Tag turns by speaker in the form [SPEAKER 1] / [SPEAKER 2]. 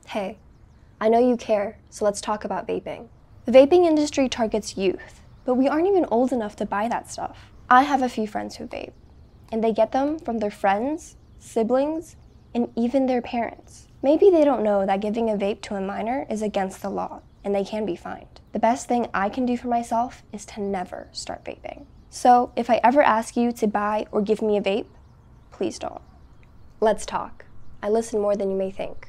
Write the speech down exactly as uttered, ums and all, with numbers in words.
[SPEAKER 1] Hey, I know you care, so let's talk about vaping. The vaping industry targets youth, but we aren't even old enough to buy that stuff. I have a few friends who vape, and they get them from their friends, siblings, and even their parents. Maybe they don't know that giving a vape to a minor is against the law, and they can be fined. The best thing I can do for myself is to never start vaping. So if I ever ask you to buy or give me a vape, please don't. Let's talk. I listen more than you may think.